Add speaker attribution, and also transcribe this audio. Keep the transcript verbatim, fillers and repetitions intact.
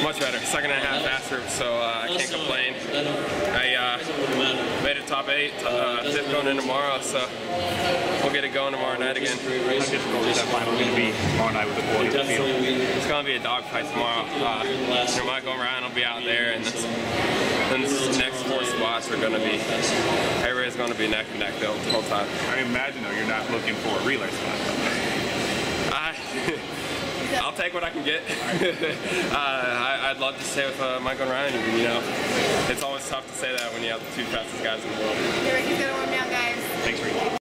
Speaker 1: Much better. Second and a half faster, so uh, I can't complain. I uh, made it top eight, uh, fifth going in tomorrow, so we'll get it going tomorrow night again.
Speaker 2: How difficult is that final going to be tomorrow night with the quality of the field?
Speaker 1: It's going to be a dogfight tomorrow. Uh, you know, Michael and Ryan will be out there, and this, then the next four spots are going to be, everybody's going to be neck and neck the whole time.
Speaker 2: I imagine, though, you're not looking for a relay spot.
Speaker 1: I, I'll take what I can get. uh, I, I'd love to stay with uh, Michael and Ryan. You know, it's always tough to say that when you have the two fastest guys in the world.
Speaker 3: Rick, he's going to warm down, guys.
Speaker 2: Thanks, Rick.